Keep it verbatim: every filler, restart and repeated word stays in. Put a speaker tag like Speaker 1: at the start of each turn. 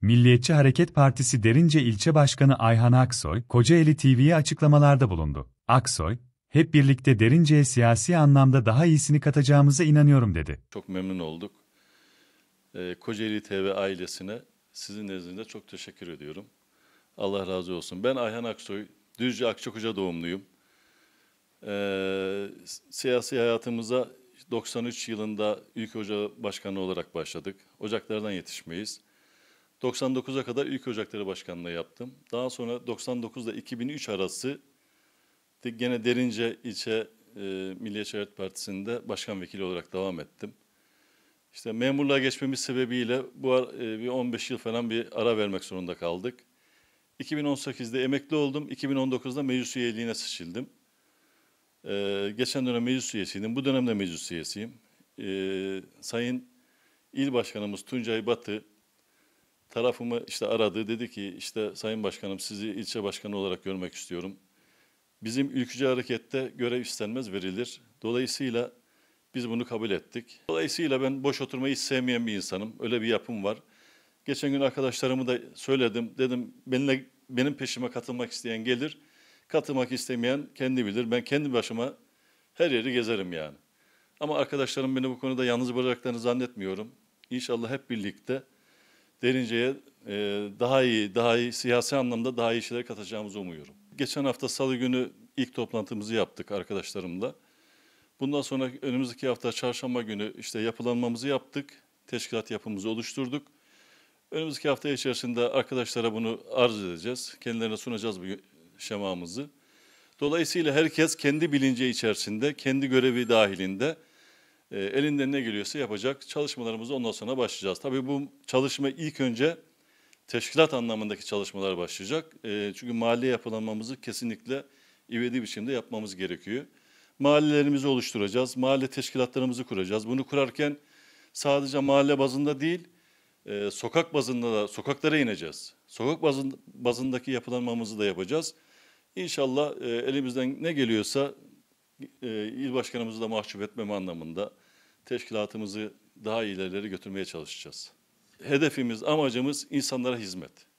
Speaker 1: Milliyetçi Hareket Partisi Derince İlçe Başkanı Ayhan Aksoy, Kocaeli T V'ye açıklamalarda bulundu. Aksoy, hep birlikte Derince'ye siyasi anlamda daha iyisini katacağımıza inanıyorum dedi.
Speaker 2: Çok memnun olduk. Ee, Kocaeli T V ailesine sizin nezdinizde çok teşekkür ediyorum. Allah razı olsun. Ben Ayhan Aksoy, Düzce Akçakoca doğumluyum. Ee, siyasi hayatımıza doksan üç yılında Ülke Ocağı Başkanı olarak başladık. Ocaklardan yetişmeyiz. doksan dokuza kadar Ülke Ocakları Başkanlığı yaptım. Daha sonra doksan dokuzda iki bin üç arası gene Derince İlçe e, Milliyetçi Hareket Partisi'nde başkan vekili olarak devam ettim. İşte memurluğa geçmemiz sebebiyle bu ar- e, bir on beş yıl falan bir ara vermek zorunda kaldık. iki bin on sekizde emekli oldum. iki bin on dokuzda meclis üyeliğine seçildim. Ee, geçen dönem meclis üyesiydim. Bu dönemde meclis üyesiyim. Ee, Sayın İl Başkanımız Tuncay Batı tarafımı işte aradı. Dedi ki işte Sayın Başkanım sizi ilçe başkanı olarak görmek istiyorum. Bizim ülkücü harekette görev istenmez verilir. Dolayısıyla biz bunu kabul ettik. Dolayısıyla ben boş oturmayı hiç sevmeyen bir insanım. Öyle bir yapım var. Geçen gün arkadaşlarımı da söyledim. Dedim benimle, benim peşime katılmak isteyen gelir. Katılmak istemeyen kendi bilir. Ben kendi başıma her yeri gezerim yani. Ama arkadaşlarım beni bu konuda yalnız bırakacaklarını zannetmiyorum. İnşallah hep birlikte Derince'ye e, daha iyi, daha iyi siyasi anlamda daha iyi şeyler katacağımızı umuyorum. Geçen hafta Salı günü ilk toplantımızı yaptık arkadaşlarımla. Bundan sonra önümüzdeki hafta Çarşamba günü işte yapılanmamızı yaptık. Teşkilat yapımızı oluşturduk. Önümüzdeki hafta içerisinde arkadaşlara bunu arz edeceğiz. Kendilerine sunacağız bu şemamızı. Dolayısıyla herkes kendi bilinci içerisinde, kendi görevi dahilinde e, elinden ne geliyorsa yapacak. Çalışmalarımızı ondan sonra başlayacağız. Tabii bu çalışma ilk önce teşkilat anlamındaki çalışmalar başlayacak. E, çünkü mahalle yapılanmamızı kesinlikle ivedi biçimde yapmamız gerekiyor. Mahallelerimizi oluşturacağız, mahalle teşkilatlarımızı kuracağız. Bunu kurarken sadece mahalle bazında değil, e, sokak bazında da sokaklara ineceğiz. Sokak bazın, bazındaki yapılanmamızı da yapacağız. İnşallah e, elimizden ne geliyorsa e, il başkanımızı da mahcup etmeme anlamında teşkilatımızı daha ileri götürmeye çalışacağız. Hedefimiz, amacımız insanlara hizmet.